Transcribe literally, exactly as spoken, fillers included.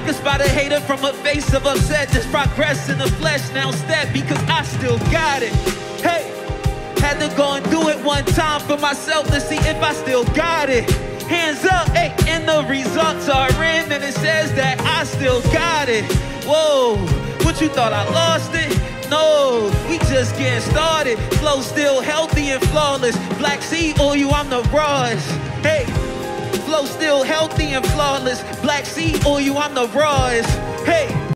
can spot a hater from a face of upset. There's progress in the flesh, now step, because I still got it. Hey, had to go and do it one time for myself to see if I still got it. Hands up, hey, and the results are in, and it says that I still got it. Whoa, what you thought, I lost it? No, we just getting started. Flow still healthy and flawless. Black seed oil, I'm the rawest. Hey, flow still healthy and flawless. Black seed oil, I'm the rawest. Hey.